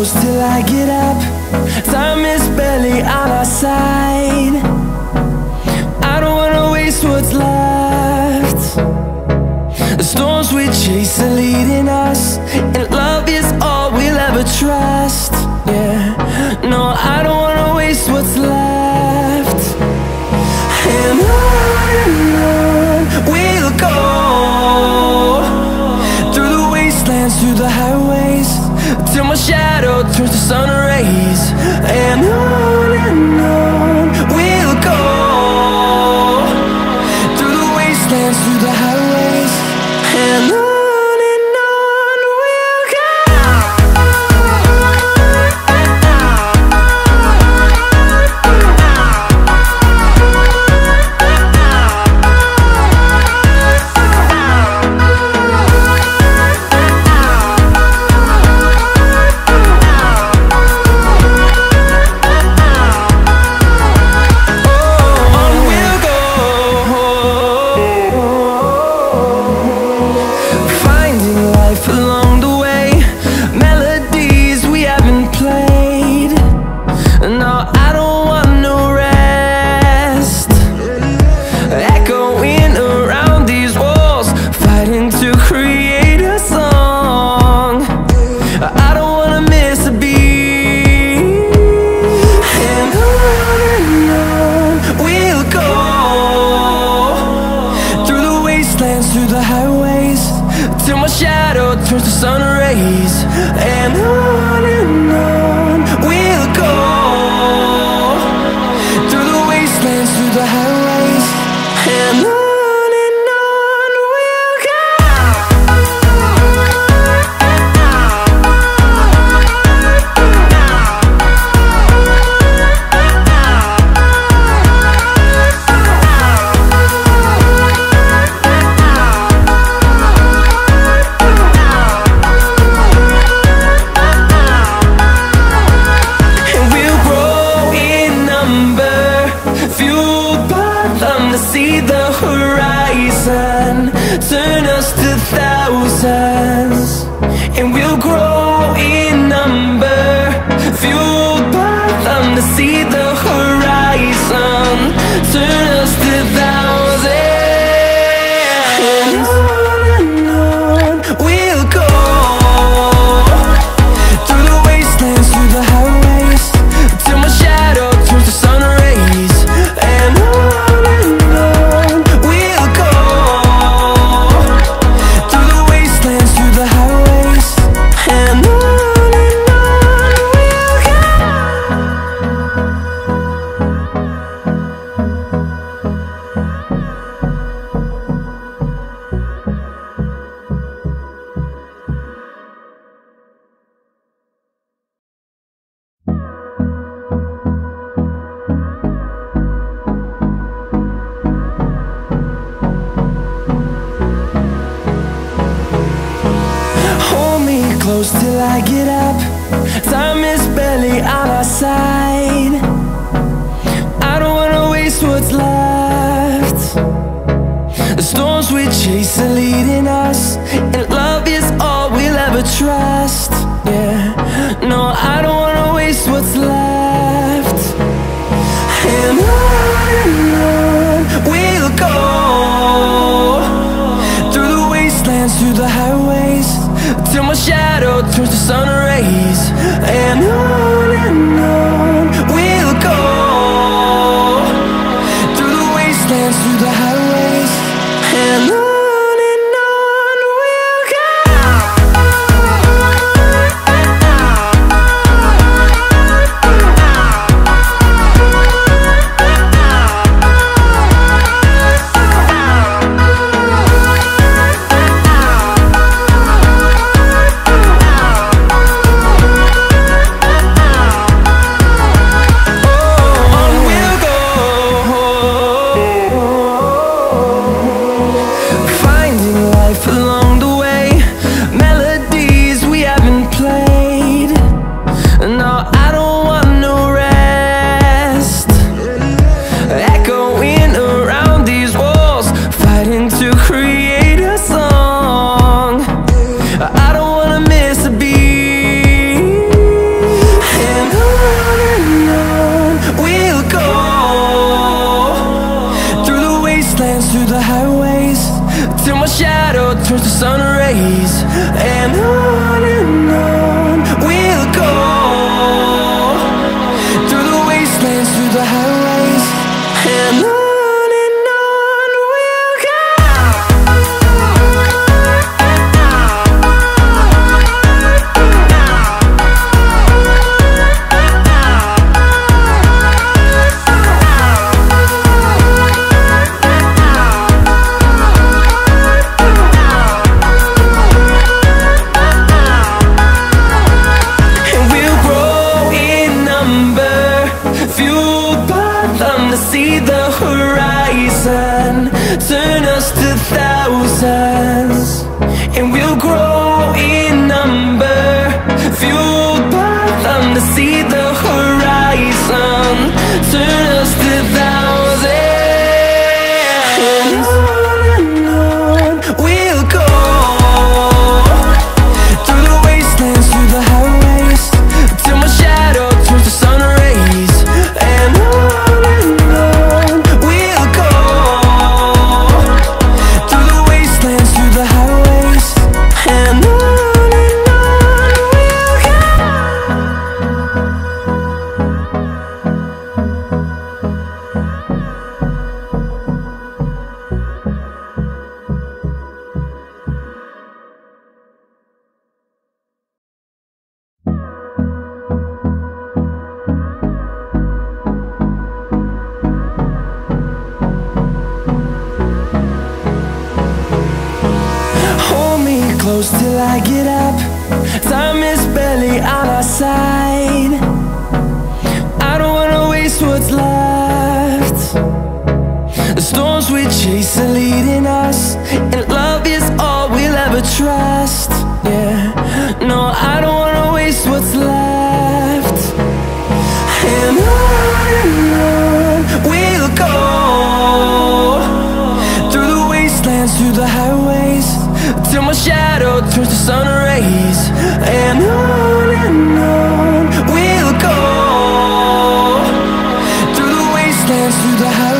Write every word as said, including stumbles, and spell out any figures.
close till I get up. Time is barely on our side. I don't wanna waste what's left. The storms we chase are leading us, and love is all we'll ever trust. Yeah, no, I don't wanna waste what's left. And on and on we'll go, through the wastelands, through the highways, till my shadow turns to sun rays. And on and on we'll go, through the wastelands, through the highways, and on. Through the highways, till my shadow turns to sun rays. And on and on we'll go, through the wastelands, through the highways, and on. See the horizon turn us to thousands, and we'll grow in number, fueled by them. To see the horizon turn us to thousands, and on and on we'll go, through the wastelands, through the highways, till my shadow turns to sun rays. And on close till I get up. Time is barely on our side. I don't wanna waste what's left. The storms we chase are leading us, and love is all we'll ever trust. Yeah, no, I don't wanna waste what's left. And on and on we'll go, through the wastelands, through the highways, till my shadow turns to sun rays. And on and on we'll go, through the wastelands, through the highways, and on. sun rays. And on and on we'll go, through the wastelands, through the highways. And on and on we'll go. See the horizon, turn us to thousands, and we'll grow in number, fueled by them. To see the horizon, turn us to thousands, and on and on we'll go, through the wastelands, through the highways, till my shadow turns to sun rays. And on close till I get up. Time is barely on our side. I don't wanna waste what's left. The storms we chase are leading us, and love is all we'll ever trust. Yeah, no, I don't wanna waste what's left. And on and on we'll go, through the wastelands, through the highways, till my shadow turns to sun rays. And on and on we'll go, through the wastelands, through the highways.